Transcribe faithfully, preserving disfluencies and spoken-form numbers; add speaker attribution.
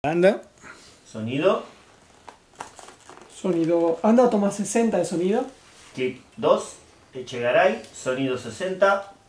Speaker 1: Anda.
Speaker 2: Sonido.
Speaker 3: Sonido. Anda, toma sesenta de sonido.
Speaker 2: Tip dos. Echegaray. Sonido sesenta.